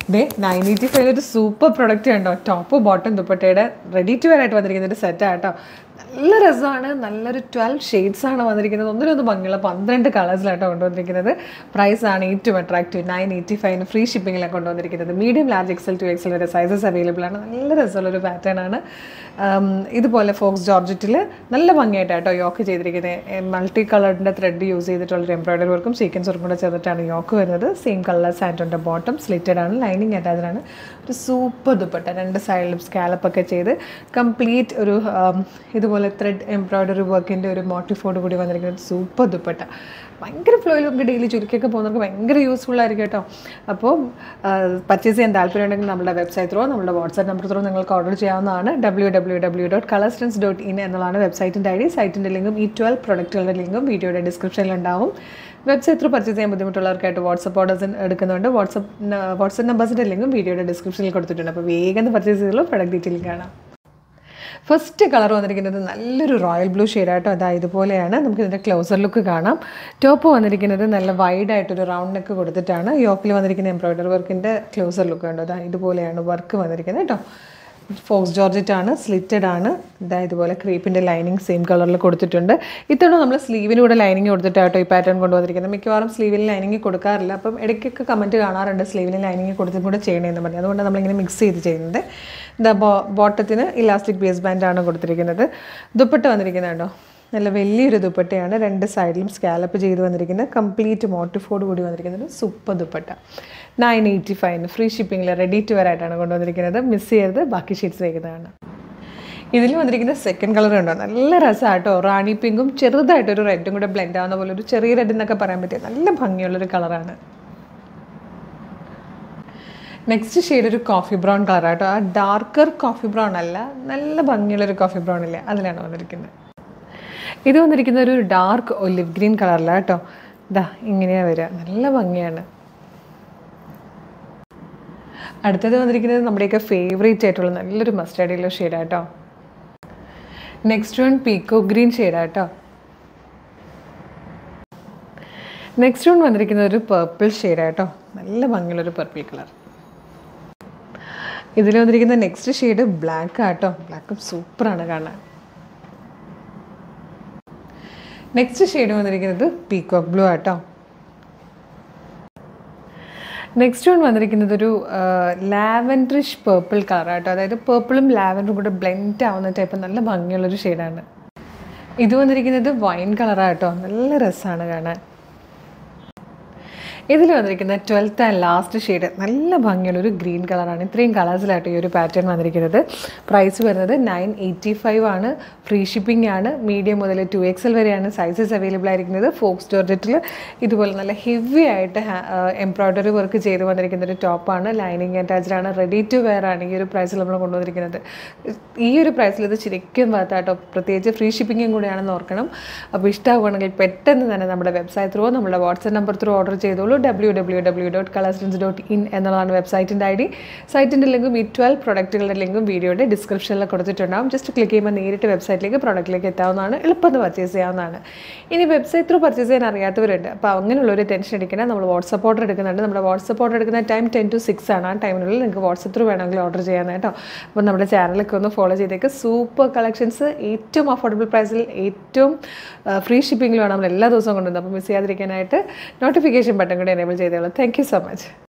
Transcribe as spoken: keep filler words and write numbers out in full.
ദേ nine eighty five ഒരു super product ഉണ്ടോ, top bottom ദുപ്പട്ടയുടെ റെഡി ടു വെയർ ആയിട്ട് വന്നിരിക്കുന്ന ഒരു സെറ്റാണ് കേട്ടോ. നല്ല രസമാണ്, നല്ലൊരു ട്വൽവ് ഷെയ്ഡ്സാണ് വന്നിരിക്കുന്നത്. ഒന്നിനൊന്ന് ഭംഗിയുള്ള പന്ത്രണ്ട് കളേഴ്സിലാട്ടോ കൊണ്ടുവന്നിരിക്കുന്നത്. പ്രൈസാണ് ഏറ്റവും അട്രാക്റ്റീവ്, നയൻ എയ്റ്റി ഫൈവിന് ഫ്രീ ഷിപ്പിങ്ങിലാണ് കൊണ്ടുവന്നിരിക്കുന്നത്. Medium large XL two XL വരെ സൈസസ് അവൈലബിൾ ആണ്. നല്ല രസമുള്ളൊരു പാറ്റേൺ ആണ്. ഇതുപോലെ ഫോക്സ് ജോർജറ്റിൽ നല്ല ഭംഗിയായിട്ടാട്ടോ യോക്ക് ചെയ്തിരിക്കുന്നത്. മൾട്ടി കളറിൻ്റെ ത്രെഡ് യൂസ് ചെയ്തിട്ടുള്ളൊരു എംബ്രോയിഡറി വർക്കും സീക്വൻസ് വർക്കും കൂടെ ചേർത്തിട്ടാണ് യോക്ക് വരുന്നത്. സെയിം കളർ സാൻറ്റോൻ്റെ ബോട്ടം സ്ലിറ്റഡ് ആണ്, ലൈനിങ് അറ്റാച്ച്ഡാണ്. ഒരു സൂപ്പർ ദുപ്പട്ട, രണ്ട് സൈഡിലും സ്കാലപ്പൊക്കെ ചെയ്ത് കംപ്ലീറ്റ് ഒരു ഇതുപോലെ ത്രെഡ് എംബ്രോയിഡറി വർക്കിൻ്റെ ഒരു മോട്ടിഫോട് കൂടി വന്നിരിക്കുന്നത് സൂപ്പർ ദുപ്പട്ട. ഭയങ്കര ഫ്ലോയിൽ നമുക്ക് ഡെയിലി ചുരുക്കിയൊക്കെ പോകുന്നവർക്ക് ഭയങ്കര യൂസ്ഫുൾ ആയിരിക്കും കേട്ടോ. അപ്പോൾ പർച്ചേസ് ചെയ്യാൻ താല്പര്യം ഉണ്ടെങ്കിൽ നമ്മുടെ വെബ്സൈറ്റ് ത്രോ നമ്മുടെ വാട്സാപ്പ് നമ്പർ ത്രോ നിങ്ങൾക്ക് ഓർഡർ ചെയ്യാവുന്നതാണ്. W W W dot Colourstance dot in എന്നുള്ളതാണ് വെബ്സൈറ്റിൻ്റെ ഐ ഡി. സൈറ്റിൻ്റെ ലിങ്കും ഈ ട്വൽവ് പ്രൊഡക്റ്റുകളുടെ ലിങ്കും വീഡിയോയുടെ ഡിസ്ക്രിപ്ഷനിലുണ്ടാവും. വെബ്സൈറ്റ് ത്രൂ പർച്ചേസ് ചെയ്യാൻ ബുദ്ധിമുട്ടുള്ളവർക്കായിട്ട് വാട്സപ്പ് ഓർഡേഴ്സ് എടുക്കുന്നുണ്ട്. വാട്സപ്പ് വാട്സപ്പ് നമ്പേഴ്സിൻ്റെ ലിങ്കും വീഡിയോയുടെ ഡിസ്ക്രിപ്ഷനിൽ കൊടുത്തിട്ടുണ്ട്. അപ്പോൾ വേഗം പർച്ചേസ് ചെയ്തുള്ള പ്രൊഡക്റ്റ് ഡീറ്റെയിൽ കാണാം. ഫസ്റ്റ് കളർ വന്നിരിക്കുന്നത് നല്ലൊരു റോയൽ ബ്ലൂ ഷെയ്ഡായിട്ടോ, അതാ ഇതുപോലെയാണ്. നമുക്ക് ഇതിൻ്റെ ക്ലോസർ ലുക്ക് കാണാം. ടോപ്പ് വന്നിരിക്കുന്നത് നല്ല വൈഡായിട്ടൊരു റൗണ്ട് നെക്ക് കൊടുത്തിട്ടാണ്. യോക്കിൽ വന്നിരിക്കുന്ന എംബ്രോയിഡറി വർക്കിൻ്റെ ക്ലോസർ ലുക്ക് കണ്ടോ, അതാ ഇതുപോലെയാണ് വർക്ക് വന്നിരിക്കുന്നത് കേട്ടോ. ഫോക്സ് ജോർജറ്റ് ആണ്, സ്ലിറ്റഡ് ആണ്. ഇതാ ഇതുപോലെ ക്രീപ്പിൻ്റെ ലൈനിങ് സെയിം കളറിൽ കൊടുത്തിട്ടുണ്ട്. ഇത്തവണ നമ്മൾ സ്ലീവിന് കൂടെ ലൈനിങ് കൊടുത്തിട്ടാട്ടോ ഈ പാറ്റേൺ കൊണ്ടുവന്നിരിക്കുന്നത്. മിക്കവാറും സ്ലീവിൽ ലൈനിങ് കൊടുക്കാറില്ല. അപ്പം ഇടയ്ക്കൊക്കെ കമൻറ്റ് കാണാറുണ്ട് സ്ലീവിന് ലൈനിങ് കൊടുത്തും കൂടെ ചെയ്യണമെന്ന് പറഞ്ഞു. അതുകൊണ്ട് നമ്മളിങ്ങനെ മിക്സ് ചെയ്ത് ചെയ്യുന്നത്. ഇതാ ബോ ബോട്ടത്തിന് ഇലാസ്റ്റിക് ബേസ് ബാൻഡാണ് കൊടുത്തിരിക്കുന്നത്. ദുപ്പട്ട വന്നിരിക്കുന്നുണ്ടോ, നല്ല വലിയൊരു ദുപ്പട്ടയാണ്. രണ്ട് സൈഡിലും സ്കാലപ്പ് ചെയ്ത് വന്നിരിക്കുന്നത്. കംപ്ലീറ്റ് മോട്ടിഫോട് കൂടി വന്നിരിക്കുന്നത് സൂപ്പർ ദുപ്പട്ട. നയൻ എയ്റ്റി ഫൈവിന് ഫ്രീ ഷിപ്പിങ്ങിൽ റെഡി ടു വെയർ ആയിട്ടാണ് കൊണ്ടുവന്നിരിക്കുന്നത്. മിസ് ചെയ്യരുത്, ബാക്കി ഷീറ്റ്സ് വേഗതാണ്. ഇതിൽ വന്നിരിക്കുന്ന സെക്കൻഡ് കളർ ഉണ്ടോ, നല്ല രസമാട്ടോ. റാണി പിങ്കും ചെറുതായിട്ടൊരു റെഡും കൂടെ ബ്ലെൻഡ് ആവുന്ന പോലെ ഒരു ചെറിയ റെഡ് എന്നൊക്കെ പറയാൻ പറ്റിയ നല്ല ഭംഗിയുള്ളൊരു കളറാണ്. നെക്സ്റ്റ് ഷെയ്ഡ് ഒരു കോഫി ബ്രൗൺ കളറാട്ടോ. ആ ഡാർക്കർ കോഫി ബ്രൗൺ അല്ല, നല്ല ഭംഗിയുള്ളൊരു കോഫി ബ്രൗൺ ഇല്ലേ, അതിലാണ് വന്നിരിക്കുന്നത്. ഇത് വന്നിരിക്കുന്ന ഒരു ഡാർക്ക് ഒലിവ് ഗ്രീൻ കളറിലാണ് കേട്ടോ. ഇതാ ഇങ്ങനെയാണ് വരിക, നല്ല ഭംഗിയാണ്. അടുത്തത് വന്നിരിക്കുന്നത് നമ്മുടെയൊക്കെ ഫേവറേറ്റ് ആയിട്ടുള്ള നല്ലൊരു മസ്റ്റാർഡ് യെല്ലോ ഷെയ്ഡാട്ടോ. നെക്സ്റ്റ് വൺ പീക്കോ ഗ്രീൻ ഷെയ്ഡാട്ടോ. നെക്സ്റ്റ് വൺ വന്നിരിക്കുന്നത് ഒരു പർപ്പിൾ ഷെയ്ഡാട്ടോ, നല്ല ഭംഗിയുള്ളൊരു പർപ്പിൾ കളർ. ഇതിൽ വന്നിരിക്കുന്ന നെക്സ്റ്റ് ഷെയ്ഡ് ബ്ലാക്ക് ആട്ടോ, ബ്ലാക്കും സൂപ്പറാണ് കാണാൻ. നെക്സ്റ്റ് ഷെയ്ഡ് വന്നിരിക്കുന്നത് പീക്കോക്ക് ബ്ലൂ ആട്ടോ. നെക്സ്റ്റ് വൺ വന്നിരിക്കുന്നത് ഒരു ലാവൻഡറിഷ് പേർപ്പിൾ കളറാട്ടോ, അതായത് പേർപ്പിളും ലാവൻഡറും കൂടെ ബ്ലെൻഡ് ആവുന്ന ടൈപ്പ് നല്ല ഭംഗിയുള്ളൊരു ഷെയ്ഡാണ്. ഇത് വന്നിരിക്കുന്നത് വൈൻ കളറാട്ടോ, നല്ല രസമാണ് കാണാൻ. ഇതിൽ വന്നിരിക്കുന്ന ട്വൽത്ത് ആൻഡ് ലാസ്റ്റ് ഷെയ്ഡ് നല്ല ഭംഗിയുള്ളൊരു ഗ്രീൻ കളറാണ്. ഇത്രയും കളേഴ്സിലായിട്ട് ഈ ഒരു പാറ്റേൺ വന്നിരിക്കുന്നത്. പ്രൈസ് വരുന്നത് നയൻ എയ്റ്റി ഫൈവ് ആണ്. ഫ്രീ ഷിപ്പിംഗ് ആണ്. മീഡിയം മുതൽ ടു എക്സൽ വരെയാണ് സൈസസ് അവൈലബിൾ ആയിരിക്കുന്നത്. ഫോക്സ് ജോർജറ്റിൽ ഇതുപോലെ നല്ല ഹെവി ആയിട്ട് എംബ്രോയിഡറി വർക്ക് ചെയ്ത് വന്നിരിക്കുന്ന ഒരു ടോപ്പാണ്. ലൈനിങ് അറ്റാച്ച്ഡ് ആണ്. റെഡി ടു വെയർ ആണ് ഈ ഒരു പ്രൈസിൽ നമ്മൾ കൊണ്ടുവന്നിരിക്കുന്നത്. ഈ ഒരു പ്രൈസിൽ ഇത് ശരിക്കും വർത്താട്ടോ, പ്രത്യേകിച്ച് ഫ്രീ ഷിപ്പിങ്ങും കൂടെയാണെന്ന് ഓർക്കണം. അപ്പോൾ ഇഷ്ടമാവുകയാണെങ്കിൽ പെട്ടെന്ന് തന്നെ നമ്മുടെ വെബ്സൈറ്റ് ത്രൂ നമ്മുടെ വാട്സാപ്പ് നമ്പർ ത്രൂ ഓർഡർ ചെയ്തോളൂ. W W W dot Colourstance dot in എന്നുള്ളതാണ് വെബ്സൈറ്റിൻ്റെ ഐ ഡി. സൈറ്റിൻ്റെ ലിങ്കും ഈ ട്വൽവ് പ്രൊഡക്റ്റുകളുടെ ലിങ്കും വീഡിയോയുടെ ഡിസ്ക്രിപ്ഷനിൽ കൊടുത്തിട്ടുണ്ടാകും. ജസ്റ്റ് ക്ലിക്ക് ചെയ്യുമ്പോൾ നേരിട്ട് വെബ്സൈറ്റിലേക്ക് പ്രൊഡക്റ്റിലേക്ക് എത്താവുന്നതാണ്. എളുപ്പം പർച്ചേസ് ചെയ്യാവുന്നതാണ്. ഇനി വെബ്സൈറ്റ് ത്രൂ പർച്ചേസ് ചെയ്യാൻ അറിയാത്തവരുണ്ട്. അപ്പോൾ അങ്ങനെയുള്ളൊരു ടെൻഷൻ അടിക്കണം. നമ്മൾ വാട്സപ്പ് ഓർഡർ എടുക്കുന്നുണ്ട്. നമ്മുടെ വാട്സപ്പ് ഓർഡർ എടുക്കുന്ന ടൈം ടെൻ ടു സിക്സ് ആണ്. ആ ടൈമിനുള്ളിൽ നിങ്ങൾക്ക് വാട്സപ്പ് ത്രൂ വേണമെങ്കിൽ ഓർഡർ ചെയ്യാൻ കേട്ടോ. അപ്പോൾ നമ്മുടെ ചാനലൊക്കെ ഒന്ന് ഫോളോ ചെയ്തേക്ക്. സൂപ്പർ കളക്ഷൻസ് ഏറ്റവും അഫോർഡബിൾ പ്രൈസിൽ ഏറ്റവും ഫ്രീ ഷിപ്പിങ്ങിലാണ് നമ്മൾ എല്ലാ ദിവസവും കൊണ്ടുവന്നത്. അപ്പോൾ മിസ് ചെയ്യാതിരിക്കാനായിട്ട് നോട്ടിഫിക്കേഷൻ ബട്ടൺ കൂടി എനേബിൾ ചെയ്തോളൂ. Thank you so much.